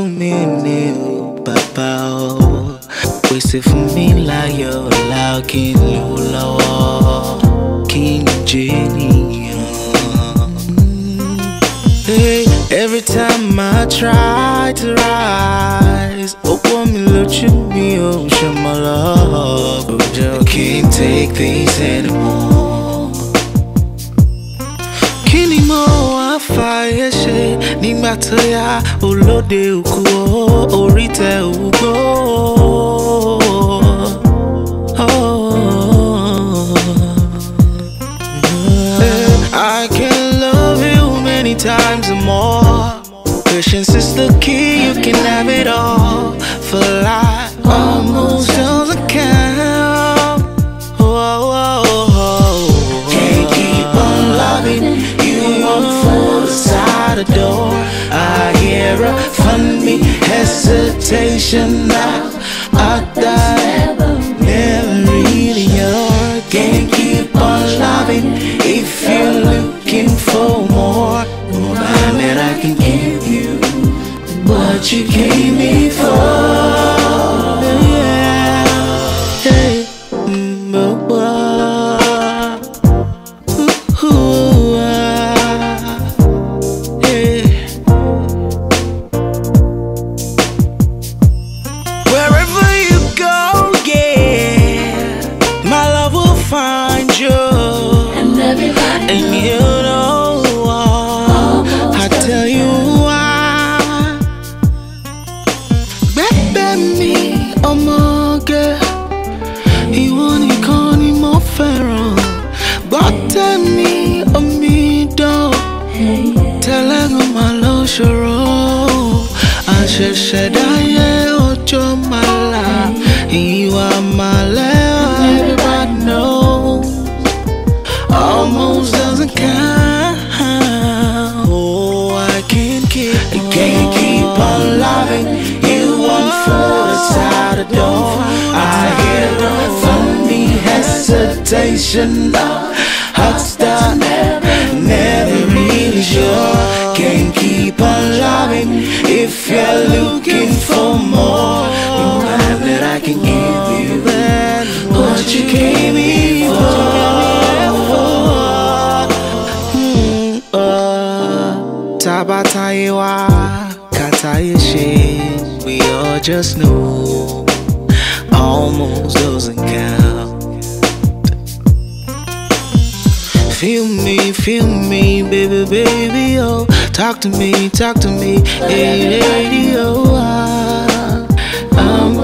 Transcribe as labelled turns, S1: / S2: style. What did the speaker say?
S1: mi ni o bàbá o. Pèsè fún mi láyọ̀ kí n lò lọ́wọ́ kí n jẹ́ ènìyàn. Hey, every time I try to rise, ó pọ́n mi lójú mi ò ṣe mọ́ love. I can't take this anymore. Kí ni mo wá fàyè ṣe nígbà tó yá olóde òkú orí tẹ ògbó. I can love you many times more. Patience is the key, you can have it all. For life almost doesn't count. Can't keep on loving you on the side of the door. I hear a funny hesitation now. I thought never really yours. Can't keep on loving if you're looking for more. That I can give you what you gave me for. Wherever you go, yeah, my love will find you. And you know I tell you why. Baby mi ọmọge, ìwọ nìkan ni mo fẹ́ràn. Gbọ́ tèmi omidan, tẹ́lẹ̀gàn máa lọ ṣòro. Àṣẹ̀ṣẹ̀ dáyé ọjọ́ máa là, ìwà máa lẹ́wọ̀ everybody knows. Almost doesn't count. Oh, I can't keep on loving you on the side of the door. I hear the funny hesitation. Heart's done, never really sure. Can't keep on loving if you're looking for more. You know that I can give you what you gave me for. Tabatayewa, Katayeshe, we all just know almost doesn't count. Feel me, baby, baby, oh. Talk to me, hey, lady, oh. I'm